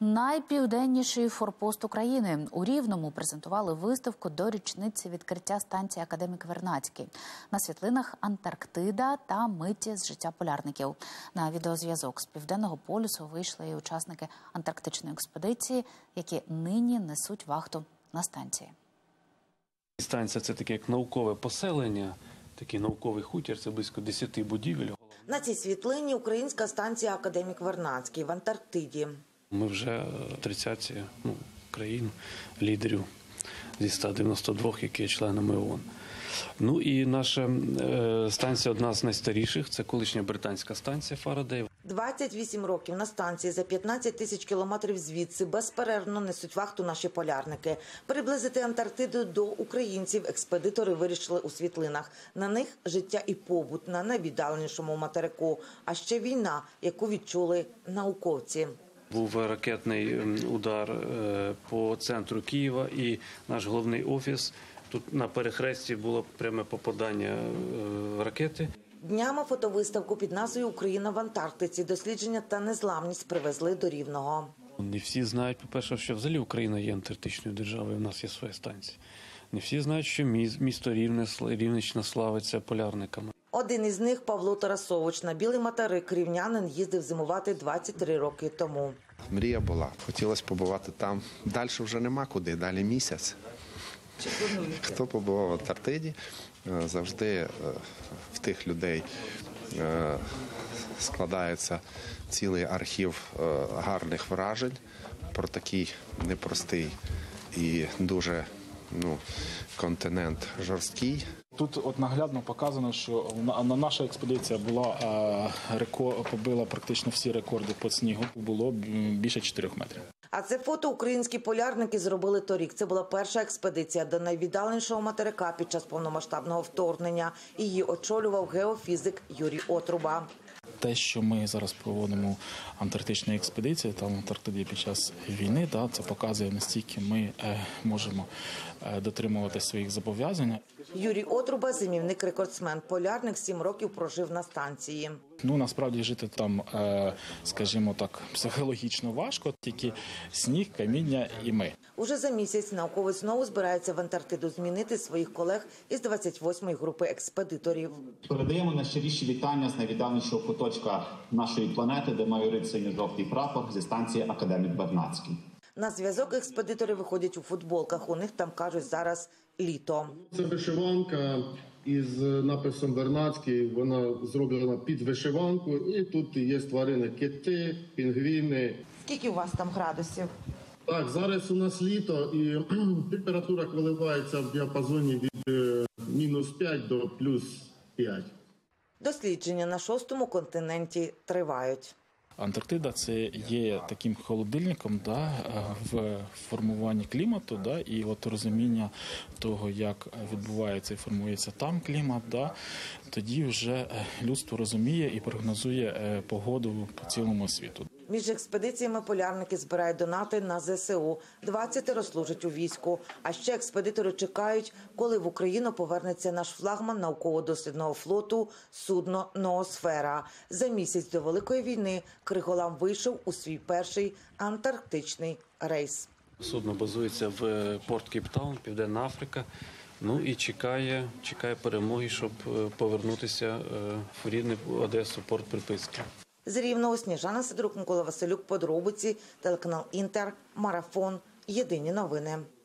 Найпівденніший форпост України. У Рівному презентували виставку до річниці відкриття станції «Академік Вернадський». На світлинах Антарктида та миті з життя полярників. На відеозв'язок з Південного полюсу вийшли і учасники антарктичної експедиції, які нині несуть вахту на станції. Станція – це таке як наукове поселення, такий науковий хутір, це близько 10 будівель. На цій світлині українська станція «Академік Вернадський» в Антарктиді. Ми вже 30 країн, лідерів зі 192, які є членами ООН. Ну і наша станція одна з найстаріших, це колишня британська станція Фарадей. 28 років на станції за 15 тисяч кілометрів звідси безперервно несуть вахту наші полярники. Приблизити Антарктиду до українців експедитори вирішили у світлинах. На них життя і побут на найвіддаленішому материку, а ще війна, яку відчули науковці. Був ракетний удар по центру Києва і наш головний офіс. Тут на перехресті було пряме попадання ракети. Днями фотовиставку під назвою «Україна в Антарктиці. Дослідження та незламність» привезли до Рівного. Не всі знають, по-перше, що взагалі Україна є антарктичною державою, у нас є своя станція. Не всі знають, що місто Рівненщина славиться полярниками. Один із них – Павло Тарасович. На Білий материк рівнянин їздив зимувати 23 роки тому. Мрія була. Хотілося побувати там. Далі вже нема куди, далі місяць. Хто побував в Антарктиді, завжди в тих людей складається цілий архів гарних вражень про такий непростий і дуже континент жорсткий. Тут от наглядно показано, що наша експедиція побила практично всі рекорди по снігу. Було більше 4 метрів. А це фото українські полярники зробили торік. Це була перша експедиція до найвіддаленішого материка під час повномасштабного вторгнення. Її очолював геофізик Юрій Отруба. Те, що ми зараз проводимо антарктичну експедицію там в Антарктиді під час війни, це показує, настільки ми можемо дотримувати своїх зобов'язань. Юрій Отруба – зимівник-рекордсмен. Полярник 7 років прожив на станції. Насправді жити там, скажімо так, психологічно важко, тільки сніг, каміння і ми. Уже за місяць науковець знову збирається в Антарктиду змінити своїх колег із 28-ї групи експедиторів. Передаємо найщиріші вітання з найвіддаленішого куточка нашої планети, де майорить синьо-жовтий прапор зі станції «Академік Вернадський». На зв'язок експедитори виходять у футболках. У них там, кажуть, зараз літо. Це вишиванка із написом «Вернадський». Вона зроблена під вишиванку. І тут є тварини – кити, пінгвіни. Скільки у вас там градусів? Так, зараз у нас літо і температура коливається в діапазоні від -5 до +5. Дослідження на 6-му континенті тривають. Антарктида – це є таким холодильником в формуванні клімату, і от розуміння того, як відбувається і формується там клімат, тоді вже людство розуміє і прогнозує погоду по цілому світу. Між експедиціями полярники збирають донати на ЗСУ. 20 служать у війську. А ще експедитори чекають, коли в Україну повернеться наш флагман науково-дослідного флоту судно «Ноосфера». За місяць до Великої війни Криголам вийшов у свій перший антарктичний рейс. Судно базується в порт Кейптаун, Південна Африка. І чекає перемоги, щоб повернутися в рідний Одесу, порт приписки. З Рівного Сніжана Сидорук, Микола Василюк, подробиці, телеканал Інтер, Марафон, Єдині новини.